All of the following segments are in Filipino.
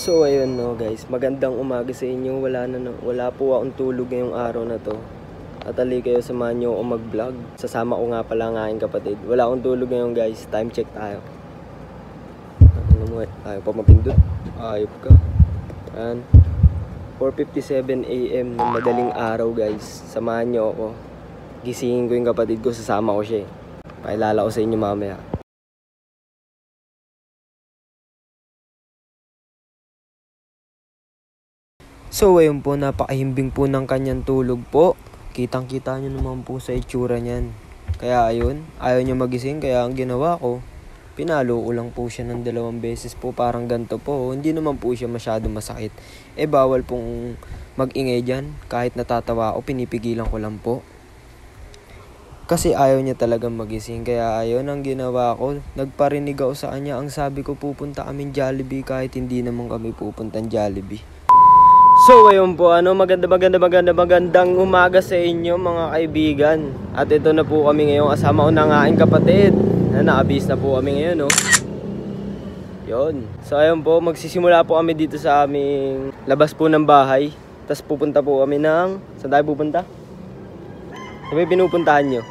So ayun no guys, magandang umaga sa inyo. Wala po akong tulog ngayong araw na to. At ali kayo, samahan nyo ako mag-vlog. Sasama ko nga pala ang aking kapatid. Wala akong tulog ngayon guys. Time check tayo. Ano mo? Ayaw pa mapindot. Ayop ka. Ayan. 4:57 AM ng madaling araw guys. Samahan nyo ako. Gisingin ko yung kapatid ko. Sasama ko siya eh. Pakilala ko sa inyo mamaya. So ayun po, napakahimbing po ng kanyang tulog po. Kitang kita nyo naman po sa itsura niyan. Kaya ayun, ayaw niya magising. Kaya ang ginawa ko, pinalo ko lang po siya ng 2 beses po. Parang ganito po, hindi naman po siya masyado masakit. Bawal pong mag-ingay dyan. Kahit natatawa ako, pinipigilan ko lang po. Kasi ayaw niya talagang magising. Kaya ayun ang ginawa ko, nagparinig ako sa kanya. Ang sabi ko, pupunta kami Jollibee kahit hindi naman kami pupuntan Jollibee. So ayun po, magandang umaga sa inyo mga kaibigan. At ito na po kami ngayon, kasama ko na nga aking kapatid. Naabis na po kami ngayon, no? Yun. So ayun po, magsisimula po kami dito sa aming labas po ng bahay. Tapos pupunta po kami ng... Saan tayo pupunta? Sabi pinupuntahan nyo?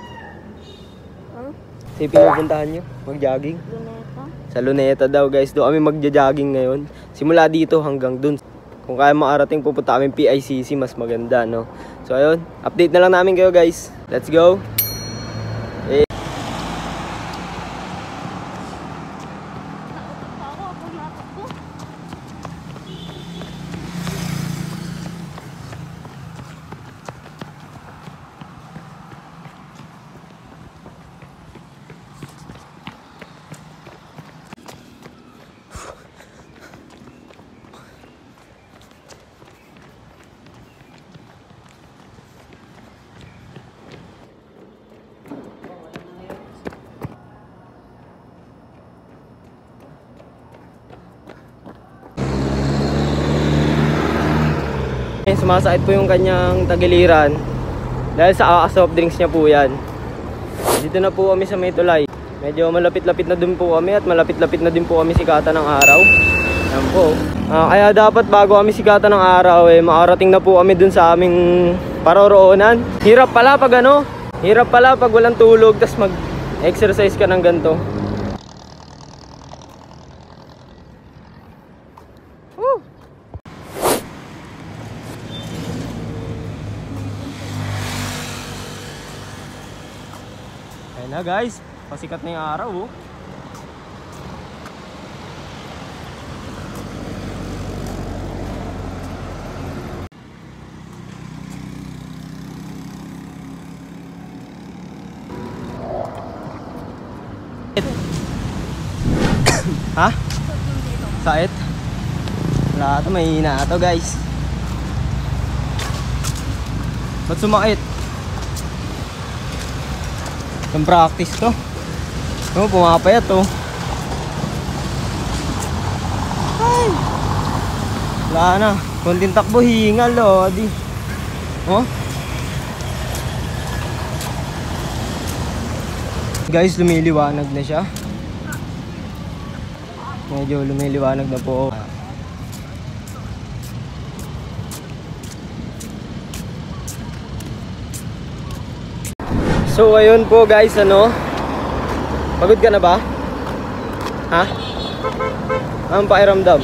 Sabi pinupuntahan nyo? Mag-jogging? Luneta. Sa Luneta daw guys, doon kami magja-jogging ngayon. Simula dito hanggang dun. Kung kaya makarating, pupunta kami PICC, mas maganda, no? So ayun, update na lang namin kayo guys. Let's go! Sumasakit po yung kanyang tagiliran dahil sa soft drinks niya po yan. Dito na po kami sa may tulay. Medyo malapit-lapit na din po kami at malapit-lapit na din po kami sikatan ng araw. Yan po. Kaya dapat bago kami sikatan ng araw makarating na po kami dun sa aming paroroonan. Hirap pala pag hirap pala pag walang tulog tas mag-exercise ka ng ganito. Ayun na guys, pasikat na yung araw oh. Ha? Sakit? Wala ito, mahihina ito guys. Ba't sumakit? Itong practice to. Pumapayat to. Ay! Wala na. Konting takbo, hingal oh. Di. Oh? Guys, lumiliwanag na siya. Medyo lumiliwanag na po. So ayun po guys, pagod ka na ba? Ha? Anong pakiramdam?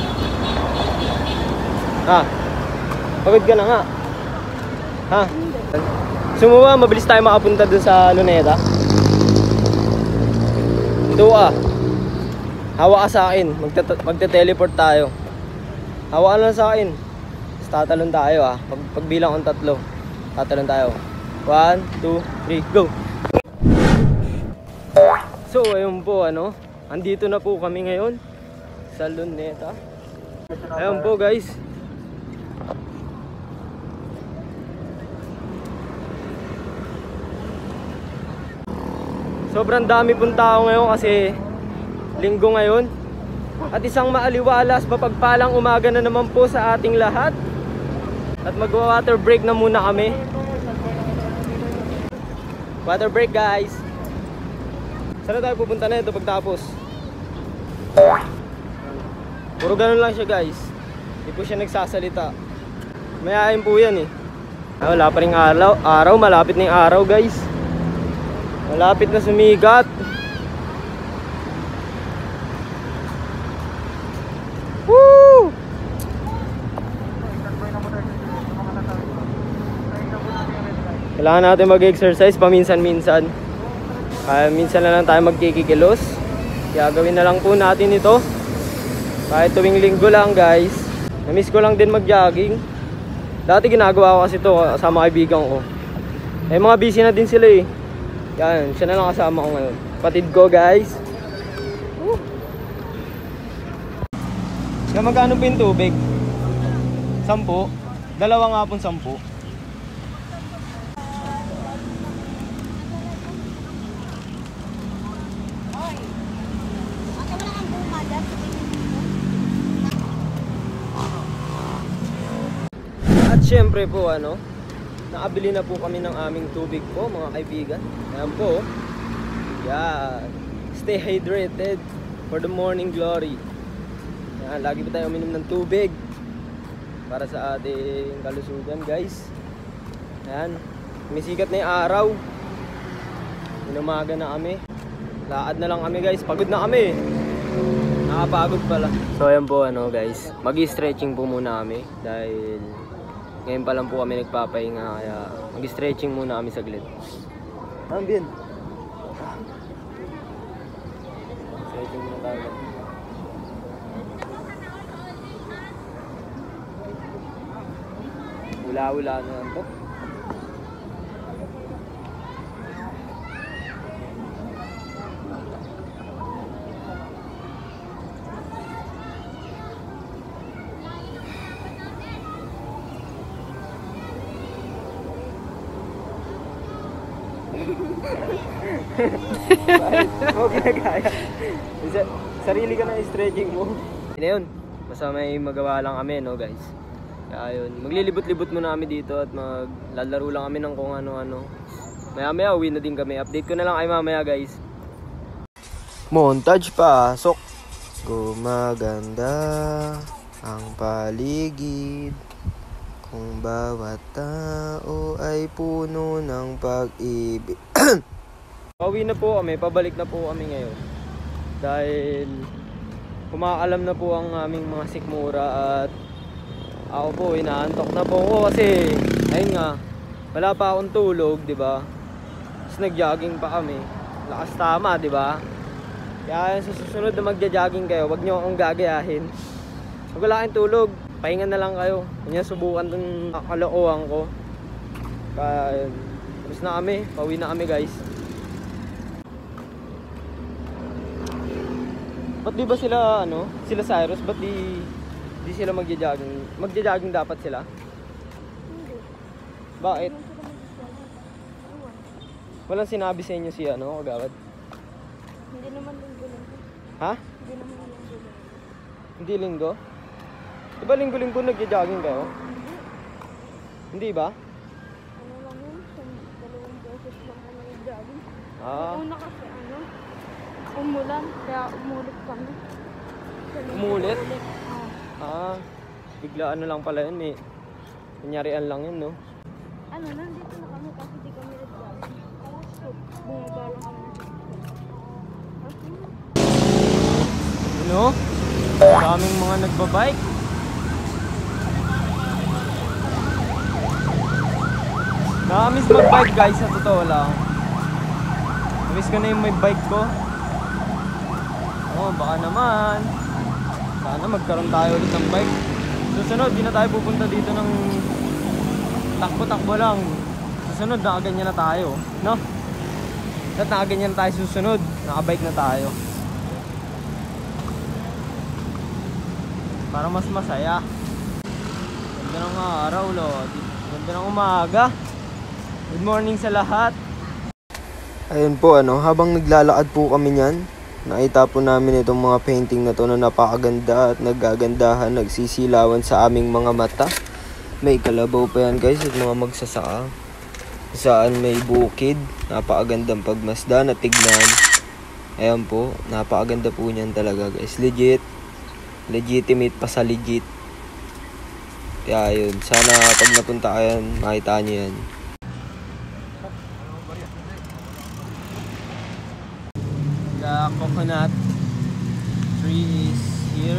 Ha? Pagod ka na nga? Ha? Sumuwa, mabilis tayo makapunta dun sa Luneta. Doa. Hawa ka sa akin, magte-teleport tayo. Hawa ka lang sa akin. Tatalon tayo ha. Pagbilang kong 3, tatalon tayo. 1, 2, 3, go! So ayun po andito na po kami ngayon sa Luneta. Ayun po guys. Sobrang dami pong tao ngayon kasi linggo ngayon. At isang maaliwalas, mapagpalang umaga na naman po sa ating lahat. At magwa-water break na muna kami. Water break guys. Saan tayo pupunta na ito pagtapos? Puro ganun lang siya guys. Hindi po siya nagsasalita. Mayayain po yan eh. Wala pa rin araw. Malapit na yung araw guys. Malapit na sumikat. Woo! Kailangan natin mag-exercise paminsan-minsan. Minsan na lang tayo magkikikilos. Kaya gawin na lang po natin ito. Kahit tuwing linggo lang guys. Namiss ko lang din mag-jogging. Dati ginagawa ko kasi ito kasama kaibigan ko. Eh mga busy na din sila eh. Yan, siya na lang kasama ko ngayon. Patid ko guys. Kaya magkano pa yung tubig? 10? Dalawa nga pong 10. At syempre po nakabili na po kami ng aming tubig po mga kaibigan. Ayan po. Yan. Stay hydrated for the morning glory. Yan, lagi po tayo uminom ng tubig para sa ating kalusugan guys. Ayan. Misikat na yung araw. Inumaga na kami. Laad na lang kami guys. Pagod na kami. Nakapagod pala. So ayan po guys. Mag-stretching po muna kami dahil ngayon pa lang po kami nagpapahinga, kaya mag-stretching muna kami saglit. Bien. Stretching muna tayo. Wala na lang to. Huwag ginagaya. Sarili ka na stretching mo. Hindi yun. Basta may magawa lang kami guys. Kaya yun. Maglilibot-libot muna kami dito at maglalaro lang kami ng kung ano-ano. Maya-maya uwi na din kami. Update ko na lang kayo mamaya guys. Montage pasok. Gumaganda ang paligid. Kung bawat tao ay puno ng pag-ibig. Pauwi na po kami, pabalik na po kami ngayon. Dahil kumakalam na po ang aming mga sikmura at ako po inaantok na po ako kasi ayun nga, wala pa akong tulog, 'di ba? Tapos nag-jogging pa kami. Lakas tama, 'di ba? Kaya sa susunod na magja-jogging kayo, wag niyo akong gagayahin. Wag wala kayong tulog. Pahinga na lang kayo. Kanya subukan tong kalokohan ko. Kaya tapos na kami, pauwi na kami guys. Ba't di ba sila sila Cyrus, ba't di sila magja-jogging? Magja-jogging dapat sila? Hindi. Bakit? Walang sinabi sa inyo si kagawad? Hindi naman linggo-linggo. Ha? Hindi naman linggo-linggo. Hindi linggo? Diba linggo-linggo nagja-jogging kayo? Hindi ba? Ano lang yun? 2 beses lang kami nag-jogging. Ah. Una kasi umulan, kaya umulit kami. Umulit? Oo. Ah, biglaan lang pala yun kunyarian lang yun Nandito na kami kasi di kami nag-jogging. So, bumaba lang kami. Daming mga nagbabike. Nakamiss mag-bike guys, sa totoo lang. Namiss ko na yung may bike ko. Baka naman sana magkaroon tayo ulit ng bike. Susunod, di na tayo pupunta dito ng takbo-takbo lang. Susunod, nakaganyan na tayo, no? At nakaganyan na tayo susunod, nakabike na tayo. Para mas masaya. Ganda ng araw, ganda ng umaga. Good morning sa lahat. Ayun po habang naglalakad po kami niyan, nakita po namin itong mga painting na to na napakaganda at nagagandahan, nagsisilawan sa aming mga mata. May kalabaw pa yan guys at mga magsasaka. Saan may bukid, napakagandang pagmasdan at tignan. Ayan po, napakaganda po niyan talaga guys. Legitimate pa sa legit. Kaya yun, sana pag napunta kayo, makita nyo yan. The coconut tree is here.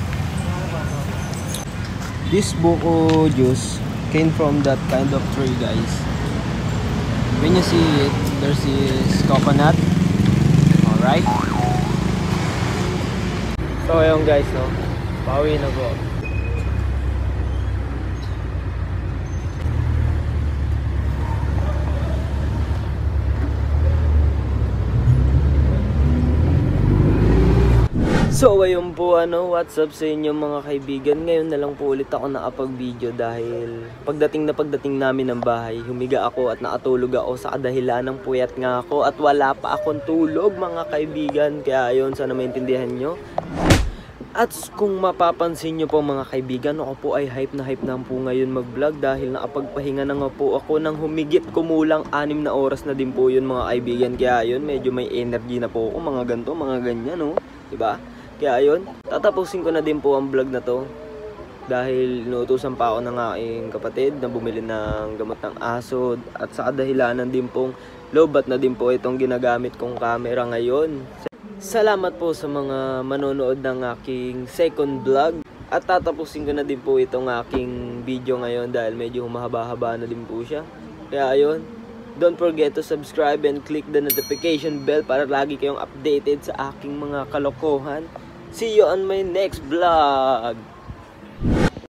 This buko juice came from that kind of tree, guys. When you see it, there's this coconut. Alright? So ayun guys, no? Pauwi na po. So ayun po, what's up sa inyo mga kaibigan. Ngayon na lang po ulit ako nakapag-video dahil pagdating namin ng bahay, humiga ako at nakatulog ako sa kadahilan ng puyat nga ako at wala pa akong tulog mga kaibigan. Kaya ayun, sana maintindihan nyo. At kung mapapansin nyo po mga kaibigan, ako po ay hype na po ngayon mag-vlog dahil nakapagpahinga na nga po ako ng humigit kumulang 6 na oras na din po yun mga kaibigan. Kaya ayun, medyo may energy na po ako, mga ganito, mga ganyan, no? Diba? Kaya ayun, tatapusin ko na din po ang vlog na to dahil inuutusan pa ako ng aking kapatid na bumili ng gamot ng aso at sa kadahilanan din pong lobat na din po itong ginagamit kong camera ngayon. Salamat po sa mga manonood ng aking second vlog at tatapusin ko na din po itong aking video ngayon dahil medyo humahaba-haba na din po siya. Kaya ayun, don't forget to subscribe and click the notification bell para lagi kayong updated sa aking mga kalokohan. See you on my next vlog!